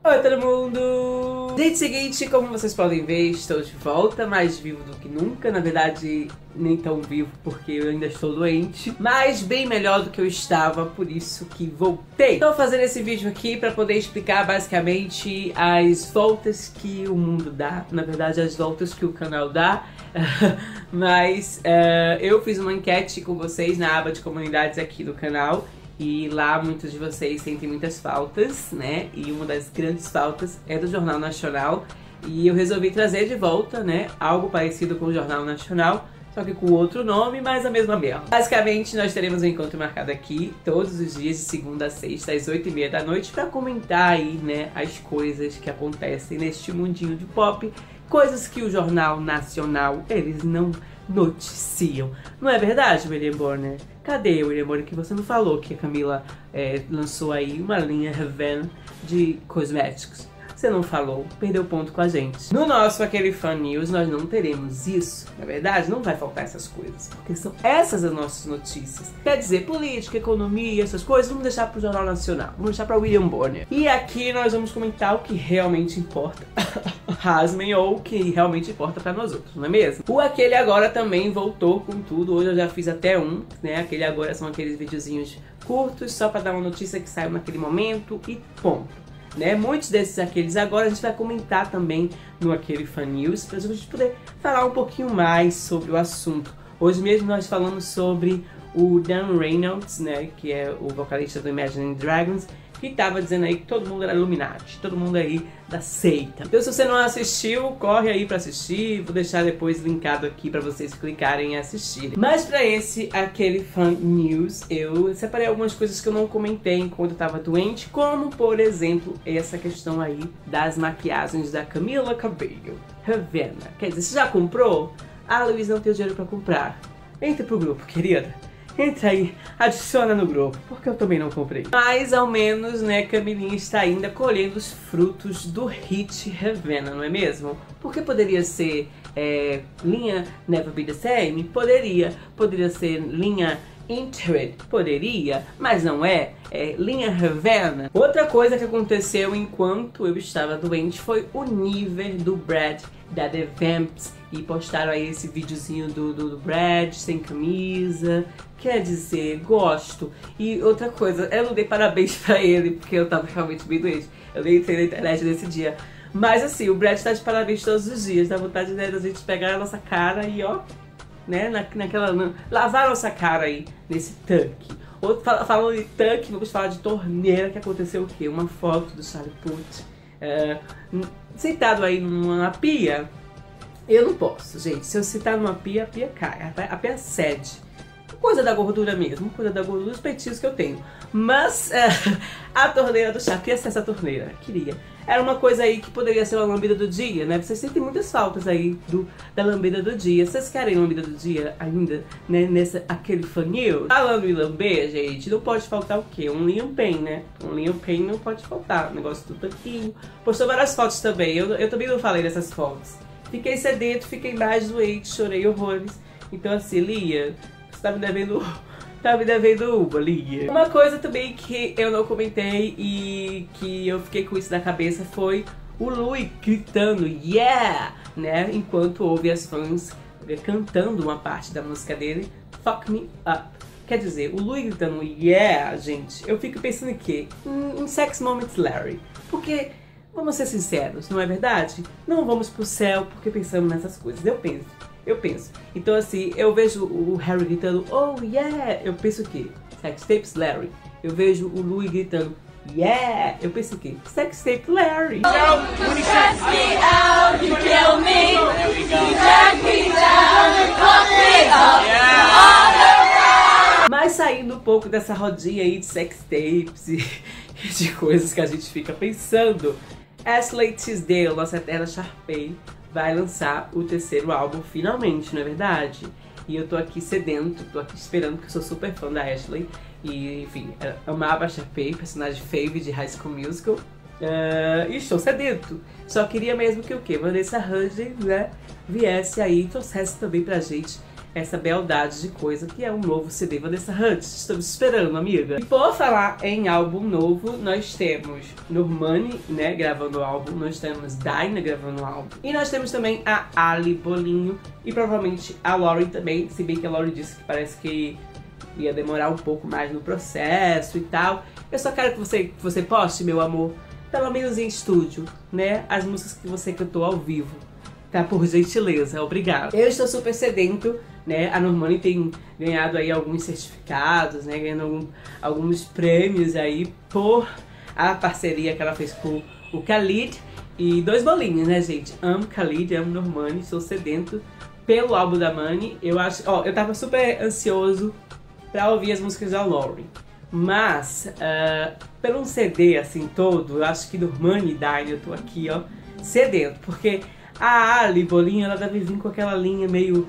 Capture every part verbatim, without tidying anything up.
Oi todo mundo! Gente, seguinte, como vocês podem ver, estou de volta, mais vivo do que nunca. Na verdade, nem tão vivo porque eu ainda estou doente, mas bem melhor do que eu estava, por isso que voltei. Estou fazendo esse vídeo aqui para poder explicar basicamente as voltas que o mundo dá, na verdade as voltas que o canal dá. Mas uh, eu fiz uma enquete com vocês na aba de comunidades aqui do canal. E lá muitos de vocês sentem muitas faltas, né? E uma das grandes faltas é do Jornal Nacional. E eu resolvi trazer de volta, né? Algo parecido com o Jornal Nacional, só que com outro nome, mas a mesma merda. Basicamente, nós teremos um encontro marcado aqui todos os dias de segunda a sexta, às oito e meia da noite, pra comentar aí, né? As coisas que acontecem neste mundinho de pop. Coisas que o Jornal Nacional, eles não noticiam. Não é verdade, William Bonner? Cadê, William Bonner, que você não falou que a Camila é, lançou aí uma linha Raven de cosméticos? Você não falou, perdeu ponto com a gente. No nosso Aquele Fan News nós não teremos isso, na verdade não vai faltar essas coisas, porque são essas as nossas notícias. Quer dizer, política, economia, essas coisas, vamos deixar pro Jornal Nacional, vamos deixar pra William Bonner. E aqui nós vamos comentar o que realmente importa. Rasmem, ou o que realmente importa pra nós outros, não é mesmo? O Aquele Agora também voltou com tudo, hoje eu já fiz até um, né? Aquele Agora são aqueles videozinhos curtos, só pra dar uma notícia que saiu naquele momento e ponto. Né? Muitos desses aqueles agora a gente vai comentar também no Aquele Fan News, pra gente poder falar um pouquinho mais sobre o assunto. Hoje mesmo nós falamos sobre o Dan Reynolds, né, que é o vocalista do Imagine Dragons, que estava dizendo aí que todo mundo era Illuminati, todo mundo aí da seita. Então se você não assistiu, corre aí pra assistir, vou deixar depois linkado aqui pra vocês clicarem e assistirem. Mas pra esse Aquele Fan News, eu separei algumas coisas que eu não comentei enquanto eu tava doente, como por exemplo, essa questão aí das maquiagens da Camila Cabello, Ravenna. Quer dizer, você já comprou? Ah, Luiz, não tenho dinheiro pra comprar. Entra pro grupo, querida. Entra aí, adiciona no grupo, porque eu também não comprei. Mas ao menos, né, Camilinha está ainda colhendo os frutos do hit Ravenna, não é mesmo? Porque poderia ser é, linha Never Be The Same? Poderia. Poderia ser linha Intered? Poderia, mas não é. É linha Ravenna. Outra coisa que aconteceu enquanto eu estava doente foi o nível do Brad da The Vamps. E postaram aí esse videozinho do, do, do Brad sem camisa. Quer dizer, gosto. E outra coisa, eu não dei parabéns pra ele, porque eu tava realmente bem doente. Eu nem entrei na internet nesse dia. Mas assim, o Brad tá de parabéns todos os dias. Dá vontade, né, da gente pegar a nossa cara e ó, né, na, naquela... Na, lavar a nossa cara aí, nesse tanque. Outro, fal, falando de tanque, vamos falar de torneira, que aconteceu o quê? Uma foto do Charlie Puth uh, sentado aí numa pia. Eu não posso, gente. Se eu sentar numa pia, a pia cai. A pia cede. Coisa da gordura mesmo, coisa da gordura dos peitinhos que eu tenho. Mas uh, a torneira do chá, queria ser essa torneira, queria. Era uma coisa aí que poderia ser uma lambida do dia, né? Vocês sentem muitas faltas aí do, da lambida do dia. Vocês querem lambida do dia ainda, né? Nessa Aquele Fan News? Falando em lamber, gente, não pode faltar o quê? Um Liam Payne, né? Um Liam Payne não pode faltar. O negócio do tanquinho. Postou várias fotos também. Eu, eu também não falei dessas fotos. Fiquei sedento, fiquei mais doente, chorei horrores. Então assim, Lia, você tá me devendo... Tá me devendo uma, Lia. Uma coisa também que eu não comentei e que eu fiquei com isso na cabeça foi o Louis gritando yeah, né? Enquanto ouve as fãs cantando uma parte da música dele, Fuck Me Up. Quer dizer, o Louis gritando yeah, gente, eu fico pensando em quê? Em, em Sex Moments Larry. Porque, vamos ser sinceros, não é verdade? Não vamos pro céu porque pensamos nessas coisas. Eu penso. Eu penso. Então assim, eu vejo o Harry gritando oh yeah, eu penso o quê? Sex Tapes Larry. Eu vejo o Louis gritando yeah, eu penso o quê? Sex Tape Larry. Mas saindo um pouco dessa rodinha aí de sex tapes e de coisas que a gente fica pensando, Ashley Tisdale, nossa eterna Sharpay, vai lançar o terceiro álbum finalmente, não é verdade? E eu tô aqui sedento, tô aqui esperando, porque eu sou super fã da Ashley. E, enfim, amava a Sharpay, personagem fave de High School Musical. Uh, e estou sedento. Só queria mesmo que o quê? Vanessa Hudgens, né, viesse aí e trouxesse também pra gente essa beldade de coisa que é um novo C D Vanessa Hudgens. Estamos esperando, amiga. E por falar em álbum novo, nós temos Normani, né, gravando o álbum, nós temos Dinah gravando o álbum, e nós temos também a Ali Bolinho e provavelmente a Lori também, se bem que a Lori disse que parece que ia demorar um pouco mais no processo e tal. Eu só quero que você, que você poste, meu amor, pelo menos em estúdio, né, as músicas que você cantou ao vivo, tá? Por gentileza, obrigada. Eu estou super sedento, né, a Normani tem ganhado aí alguns certificados, né, ganhando algum, alguns prêmios aí por a parceria que ela fez com o Khalid. E dois bolinhos, né, gente? Amo Khalid, amo Normani, sou sedento pelo álbum da Mani. Eu acho, ó, eu tava super ansioso pra ouvir as músicas da Lori. Mas, uh, pelo um C D assim todo, eu acho que Normani e Dinah eu tô aqui, ó, sedento. Porque a Ali Bolinho, ela deve vir com aquela linha meio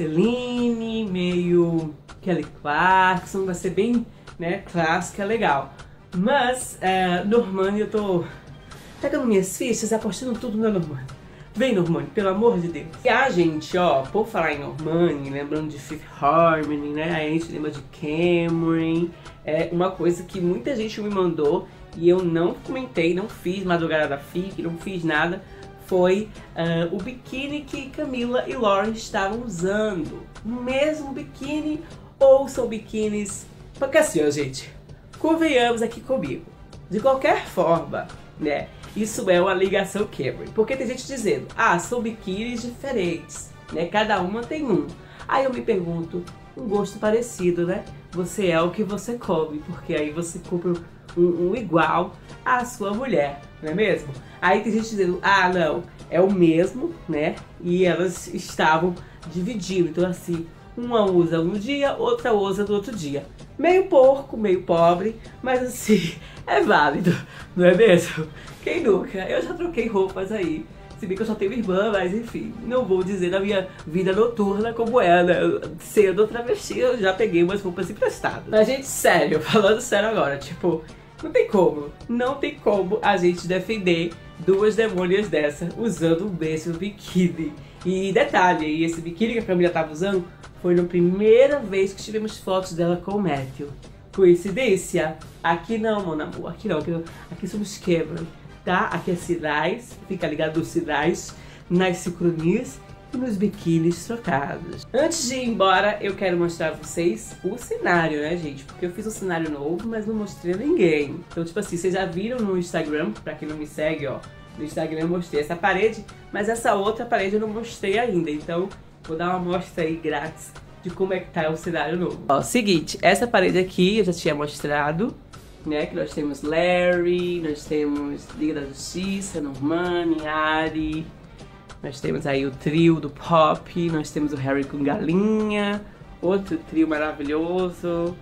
Celine, meio Kelly Clarkson, vai ser bem, né, clássica, legal. Mas, uh, Normani, eu tô pegando minhas fichas, apostando tudo na Normani. Vem, Normani, pelo amor de Deus. E a gente, ó, por falar em Normani, lembrando de Fifth Harmony, né, a gente lembra de Cameron. É uma coisa que muita gente me mandou e eu não comentei, não fiz Madrugada da Fic, não fiz nada. Foi uh, o biquíni que Camila e Lauren estavam usando. O mesmo biquíni ou são biquínis... Porque assim, ó, gente, convenhamos aqui comigo. De qualquer forma, né, isso é uma ligação Cameron. Porque tem gente dizendo, ah, são biquínis diferentes, né, cada uma tem um. Aí eu me pergunto, um gosto parecido, né? Você é o que você come, porque aí você compra um, um igual à sua mulher, não é mesmo? Aí tem gente dizendo, ah, não, é o mesmo, né? E elas estavam dividindo, então assim, uma usa um dia, outra usa no outro dia. Meio porco, meio pobre, mas assim, é válido, não é mesmo? Quem nunca? Eu já troquei roupas aí. Se bem que eu só tenho irmã, mas enfim, não vou dizer da minha vida noturna como é, né? Sendo travesti, eu já peguei umas roupas emprestadas. Mas, gente, sério, falando sério agora, tipo, não tem como, não tem como a gente defender duas demônias dessa usando o mesmo biquíni. E detalhe, esse biquíni que a Camila tava usando foi na primeira vez que tivemos fotos dela com o Matthew. Coincidência? Aqui não, meu amor, aqui não, aqui, não. Aqui somos Cameron. Tá? Aqui é sinais, fica ligado nos sinais, nas sincronias e nos biquínis trocados. Antes de ir embora, eu quero mostrar a vocês o cenário, né, gente? Porque eu fiz um cenário novo, mas não mostrei a ninguém. Então, tipo assim, vocês já viram no Instagram, pra quem não me segue, ó, no Instagram eu mostrei essa parede, mas essa outra parede eu não mostrei ainda. Então, vou dar uma mostra aí grátis de como é que tá o cenário novo. Ó, seguinte, essa parede aqui eu já tinha mostrado, né, que nós temos Larry, nós temos Liga da Justiça, Normani, Ari, nós temos aí o trio do pop, nós temos o Harry com Galinha, outro trio maravilhoso,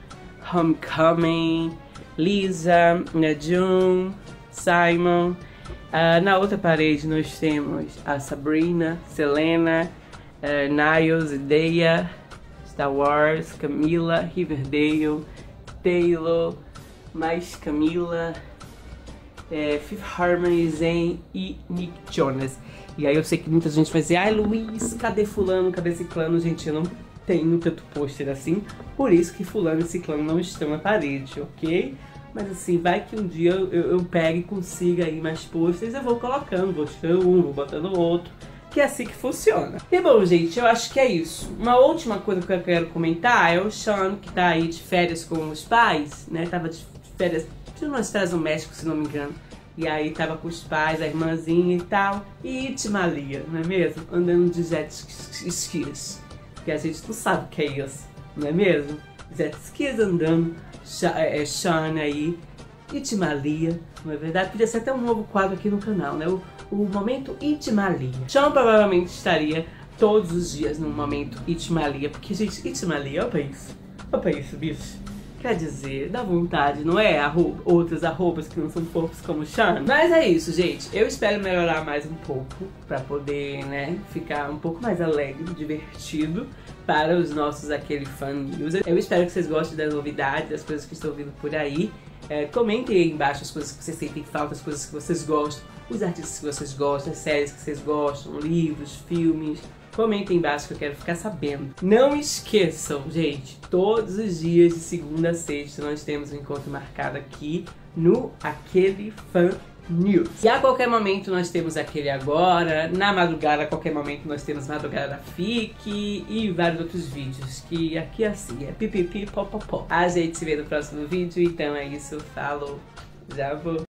Homecoming, Lisa, Najun, Simon. Uh, na outra parede nós temos a Sabrina, Selena, uh, Niles, Ideia, Star Wars, Camila, Riverdale, Taylor, mais Camila, é, Fifth Harmony, Zayn e Nick Jonas. E aí eu sei que muita gente vai dizer, ai Luiz, cadê fulano, cadê ciclano? Gente, eu não tenho tanto pôster assim, por isso que fulano e ciclano não estão na parede, ok? Mas assim, vai que um dia eu, eu, eu pegue e consiga aí mais pôsteres, eu vou colocando, vou tirando um, vou botando outro, que é assim que funciona. E bom, gente, eu acho que é isso. Uma última coisa que eu quero comentar é o Sean, que tá aí de férias com os pais, né? Tava de férias, de umas férias no México, se não me engano. E aí tava com os pais, a irmãzinha e tal. E Itmalia, não é mesmo? Andando de jet skis. Porque a gente não sabe o que é isso, não é mesmo? Jet skis andando, é, Sean aí, Itmalia, não é verdade? Podia ser até um novo quadro aqui no canal, né? O, o Momento Itmalia. Sean provavelmente estaria todos os dias no Momento Itmalia. Porque, gente, Itmalia, olha pra isso. Olha pra isso, bicho. Quer dizer, dá vontade, não é? Arroba, outras arrobas que não são fofos como o Sean. Mas é isso, gente. Eu espero melhorar mais um pouco pra poder, né, ficar um pouco mais alegre, divertido para os nossos aquele fan users. Eu espero que vocês gostem das novidades, das coisas que estão vindo por aí. É, comentem aí embaixo as coisas que vocês sentem falta, as coisas que vocês gostam, os artistas que vocês gostam, as séries que vocês gostam, livros, filmes. Comentem embaixo que eu quero ficar sabendo. Não esqueçam, gente, todos os dias de segunda a sexta nós temos um encontro marcado aqui no Aquele Fã News. E a qualquer momento nós temos aquele agora, na madrugada a qualquer momento nós temos madrugada da F I C e vários outros vídeos, que aqui assim é pipipi popopó. A gente se vê no próximo vídeo, então é isso, falou, já vou.